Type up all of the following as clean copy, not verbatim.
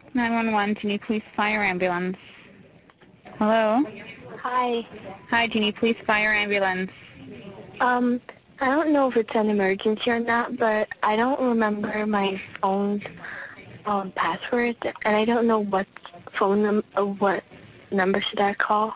911, do you need police, fire, ambulance? Hello? Hi. Hi, do you need police, fire, ambulance? I don't know if it's an emergency or not, but I don't remember my phone's password, and I don't know what what number should I call.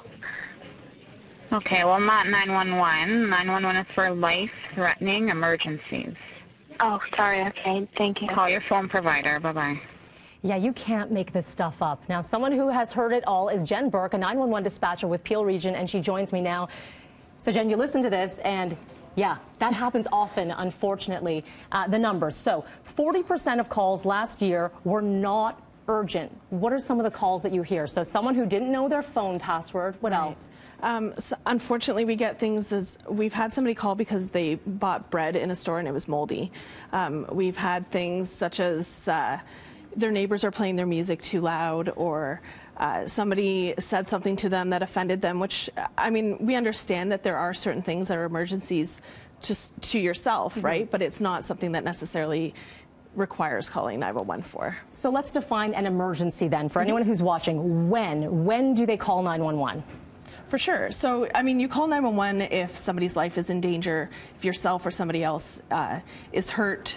Okay, well, not 911. 911 is for life-threatening emergencies. Oh, sorry. Okay, thank you. Call your phone provider. Bye-bye. Yeah, you can't make this stuff up. Now, someone who has heard it all is Jen Burke, a 911 dispatcher with Peel Region, and she joins me now. So, Jen, you listen to this, and yeah, that happens often, unfortunately. The numbers. So, 40% of calls last year were not urgent. What are some of the calls that you hear? So, someone who didn't know their phone password. What else? So unfortunately, we get things as we've had somebody call because they bought bread in a store and it was moldy. We've had things such as their neighbors are playing their music too loud, or somebody said something to them that offended them, which, I mean, we understand that there are certain things that are emergencies to yourself, right? But it's not something that necessarily requires calling 911 for. So let's define an emergency then for anyone who's watching. When do they call 911? For sure. So, I mean, you call 911 if somebody's life is in danger, if yourself or somebody else is hurt,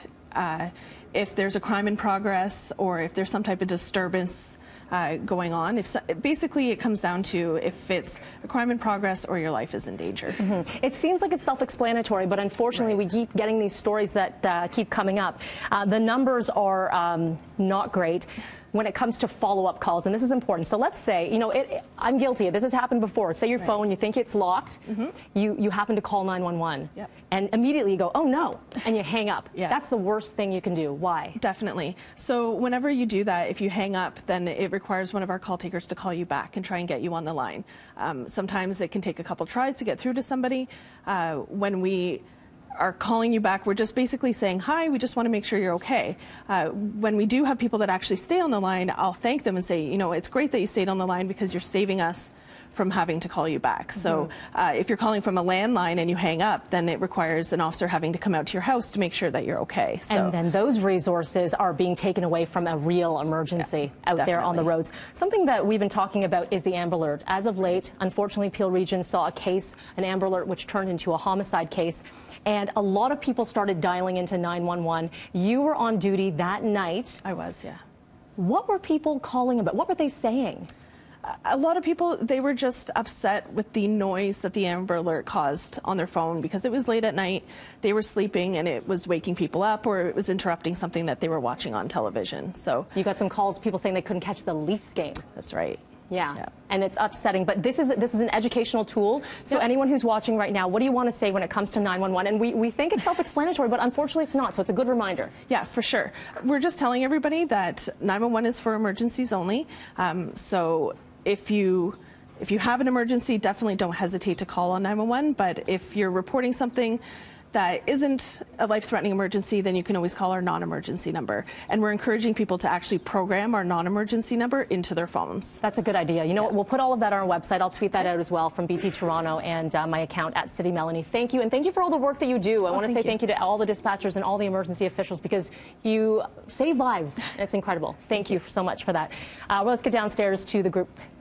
if there's a crime in progress, or if there's some type of disturbance going on. Basically, it comes down to if it's a crime in progress or your life is in danger. It seems like it's self-explanatory, but unfortunately, we keep getting these stories that keep coming up. The numbers are not great when it comes to follow-up calls, and this is important. So let's say, you know, I'm guilty. This has happened before. Say your phone, you think it's locked, you happen to call 911, and immediately you go, oh no, and you hang up. That's the worst thing you can do. Why? Definitely. So whenever you do that, if you hang up, then it requires one of our call takers to call you back and try and get you on the line. Sometimes it can take a couple tries to get through to somebody. When we are calling you back, we're just basically saying, hi, we just want to make sure you're okay. When we do have people that actually stay on the line, I'll thank them and say, you know, it's great that you stayed on the line because you're saving us from having to call you back. So if you're calling from a landline and you hang up, then it requires an officer having to come out to your house to make sure that you're okay. So, and then those resources are being taken away from a real emergency out there on the roads. Something that we've been talking about is the Amber Alert. As of late, unfortunately, Peel Region saw a case, an Amber Alert, which turned into a homicide case. And a lot of people started dialing into 911. You were on duty that night. I was, yeah. What were people calling about? What were they saying? A lot of people, they were just upset with the noise that the Amber Alert caused on their phone because it was late at night, they were sleeping, and it was waking people up, or it was interrupting something that they were watching on television. So you got some calls, people saying they couldn't catch the Leafs game. That's right. Yeah, and it's upsetting, but this is an educational tool. So anyone who's watching right now, what do you want to say when it comes to 911? And we think it's self-explanatory, but unfortunately it's not, so it's a good reminder. Yeah, for sure. We're just telling everybody that 911 is for emergencies only. So if you have an emergency, definitely don't hesitate to call on 911, but if you're reporting something that isn't a life-threatening emergency, then you can always call our non-emergency number. And we're encouraging people to actually program our non-emergency number into their phones. That's a good idea. You know what? We'll put all of that on our website. I'll tweet that out as well from BT Toronto and my account at City Melanie. Thank you, and thank you for all the work that you do. I want to say thank you to all the dispatchers and all the emergency officials because you save lives. It's incredible. Thank you so much for that. Well, let's get downstairs to the group